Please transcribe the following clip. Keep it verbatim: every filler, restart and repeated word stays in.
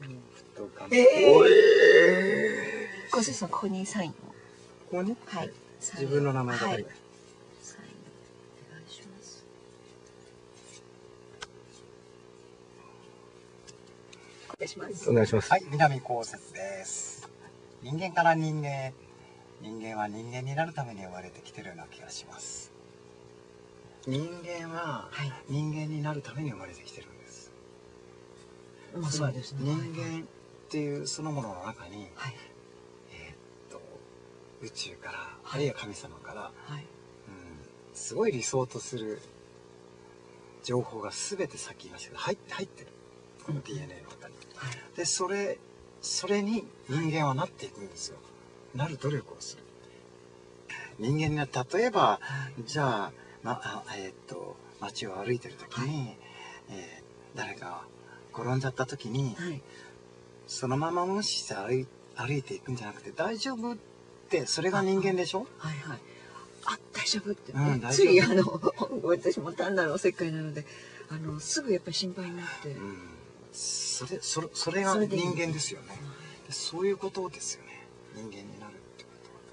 とか。 ええ。 おえご主人ここにサインを。 ここね。 はい。 自分の名前が書いて。 サインお願いします。お願いします。 お願いします。 はい、南こうせつです。人間から人間へ、人間は人間になるために生まれてきてるような気がします。人間は人間になるために生まれてきてるんです。 まあそうですね。 人間っていうそのものの中に、 はい、 えーっと宇宙から、あるいは神様から、 はい、 うん、すごい理想とする情報が全てさっき言いましたけど入って入ってる、この ディーエヌエー の中に。 はい、 でそれそれに人間はなっていくんですよ。なる努力をする。人間になって、例えば、じゃあ、まあえー、っと街を歩いてる時に、はい、えー、誰か転んじゃった時に、はい、そのまま無視して歩い、歩いていくんじゃなくて、大丈夫って、それが人間でしょ。 はいはい。あ、大丈夫って、ね、 うん、 ついあの私も単なるおせっかいなので、あのすぐやっぱり心配になって、うん、 それそれそれが人間ですよね。そ, そういうことですよね。人間になる